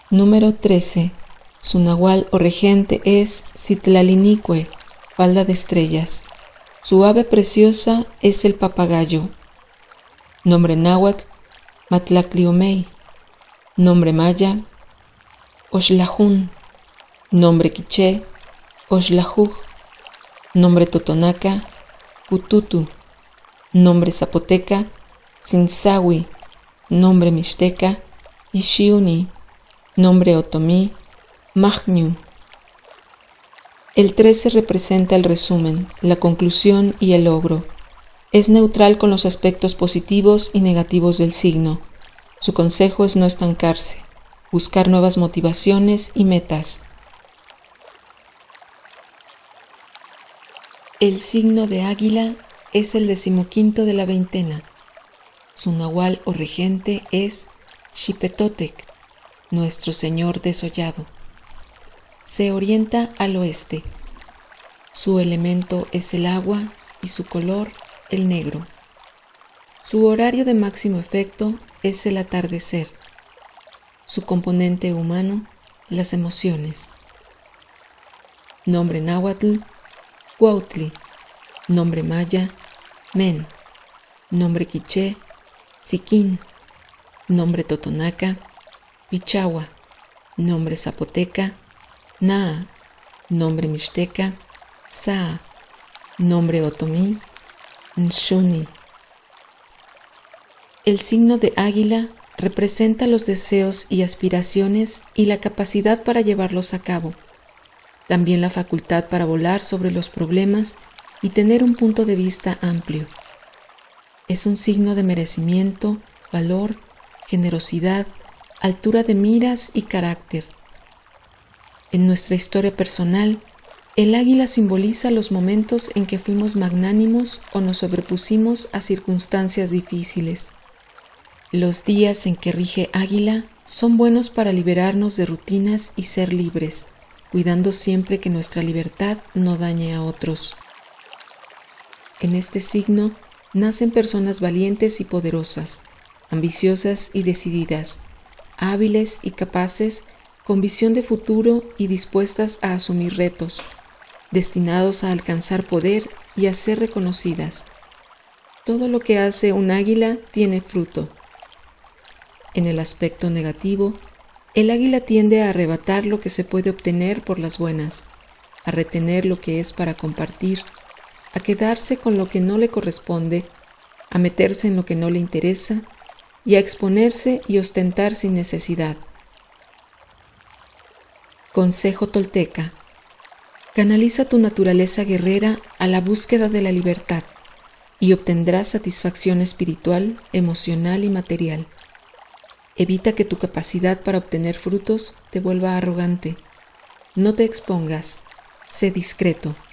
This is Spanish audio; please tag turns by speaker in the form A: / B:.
A: Número 13. Su nahual o regente es Citlalinique, falda de estrellas. Su ave preciosa es el papagayo. Nombre náhuatl, Matlacliomei. Nombre maya, Oxlajún. Nombre quiché, Oxlajuj. Nombre totonaca, Pututu. Nombre zapoteca, Tzinsahui. Nombre mixteca, Ixhiuni. Nombre otomí, Magnu. El 13 representa el resumen, la conclusión y el logro. Es neutral con los aspectos positivos y negativos del signo. Su consejo es no estancarse, buscar nuevas motivaciones y metas. El signo de Águila es el 15º de la veintena. Su nahual o regente es Xipetotec, Nuestro Señor desollado. Se orienta al oeste. Su elemento es el agua y su color el negro. Su horario de máximo efecto es el atardecer. Su componente humano, las emociones. Nombre náhuatl, Cuautli. Nombre maya, Men. Nombre quiché, Siquín. Nombre totonaca, Pichagua. Nombre zapoteca, Naa. Nombre mixteca, Saa. Nombre otomí, Nxuni. El signo de Águila representa los deseos y aspiraciones y la capacidad para llevarlos a cabo. También la facultad para volar sobre los problemas y tener un punto de vista amplio. Es un signo de merecimiento, valor, generosidad, altura de miras y carácter. En nuestra historia personal, el águila simboliza los momentos en que fuimos magnánimos o nos sobrepusimos a circunstancias difíciles. Los días en que rige Águila son buenos para liberarnos de rutinas y ser libres, cuidando siempre que nuestra libertad no dañe a otros. En este signo nacen personas valientes y poderosas, ambiciosas y decididas, hábiles y capaces, con visión de futuro y dispuestas a asumir retos, destinados a alcanzar poder y a ser reconocidas. Todo lo que hace un águila tiene fruto. En el aspecto negativo, el águila tiende a arrebatar lo que se puede obtener por las buenas, a retener lo que es para compartir, a quedarse con lo que no le corresponde, a meterse en lo que no le interesa y a exponerse y ostentar sin necesidad. Consejo tolteca: canaliza tu naturaleza guerrera a la búsqueda de la libertad y obtendrás satisfacción espiritual, emocional y material. Evita que tu capacidad para obtener frutos te vuelva arrogante. No te expongas, sé discreto.